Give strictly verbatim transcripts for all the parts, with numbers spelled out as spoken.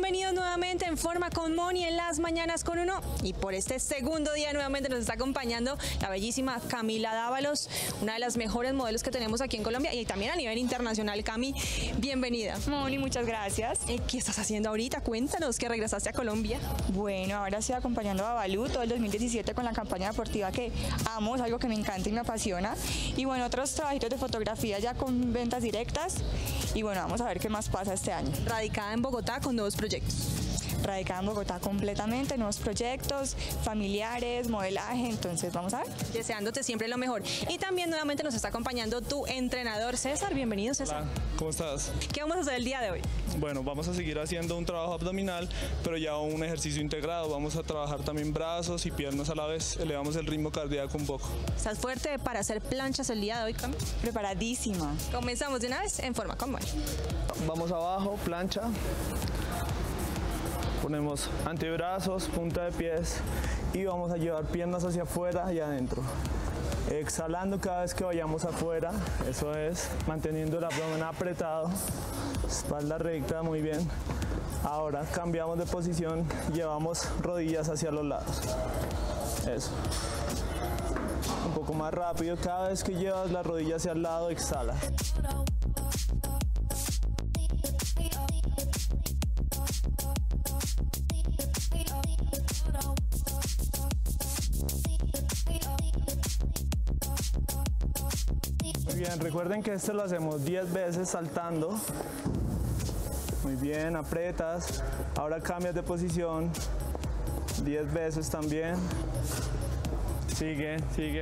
bienvenidos nuevamente en Forma con Moni en las mañanas con uno. Y por este segundo día nuevamente nos está acompañando la bellísima Camila Dávalos, una de las mejores modelos que tenemos aquí en Colombia y también a nivel internacional. Cami, bienvenida. Moni, muchas gracias. Eh, ¿Qué estás haciendo ahorita? Cuéntanos que regresaste a Colombia. Bueno, ahora estoy acompañando a Babalu todo el dos mil diecisiete con la campaña deportiva que amo, es algo que me encanta y me apasiona. Y bueno, otros trabajitos de fotografía ya con ventas directas. Y bueno, vamos a ver qué más pasa este año. Radicada en Bogotá con nuevos proyectos. Radicada en Bogotá completamente, nuevos proyectos, familiares, modelaje, entonces vamos a ver. Deseándote siempre lo mejor. Y también nuevamente nos está acompañando tu entrenador César. Bienvenido, César. Hola, ¿cómo estás? ¿Qué vamos a hacer el día de hoy? Bueno, vamos a seguir haciendo un trabajo abdominal, pero ya un ejercicio integrado. Vamos a trabajar también brazos y piernas a la vez. Elevamos el ritmo cardíaco un poco. ¿Estás fuerte para hacer planchas el día de hoy, Cami? Preparadísima. Comenzamos de una vez en Forma con Moni. Vamos abajo, plancha. Ponemos antebrazos, punta de pies y vamos a llevar piernas hacia afuera y adentro. Exhalando cada vez que vayamos afuera, eso es, manteniendo el abdomen apretado, espalda recta, muy bien. Ahora cambiamos de posición, llevamos rodillas hacia los lados. Eso. Un poco más rápido, cada vez que llevas la rodilla hacia el lado, exhala. Bien, recuerden que esto lo hacemos diez veces saltando. Muy bien, apretas. Ahora cambias de posición. diez veces también. Sigue, sigue.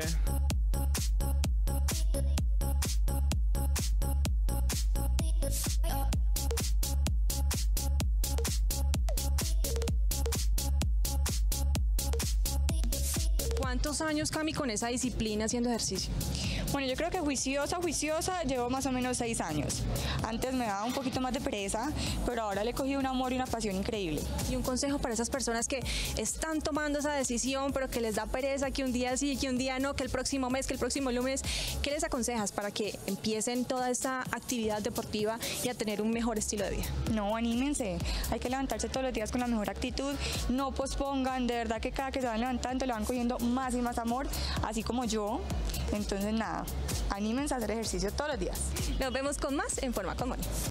¿Cuántos años, Cami, con esa disciplina haciendo ejercicio? Bueno, yo creo que juiciosa, juiciosa, llevo más o menos seis años. Antes me daba un poquito más de pereza, pero ahora le he cogido un amor y una pasión increíble. Y un consejo para esas personas que están tomando esa decisión, pero que les da pereza, que un día sí, que un día no, que el próximo mes, que el próximo lunes. ¿Qué les aconsejas para que empiecen toda esta actividad deportiva y a tener un mejor estilo de vida? No, anímense. Hay que levantarse todos los días con la mejor actitud. No pospongan. De verdad que cada que se van levantando le van cogiendo más y más amor, así como yo. Entonces, nada, anímense a hacer ejercicio todos los días. Nos vemos con más en Forma con Moni.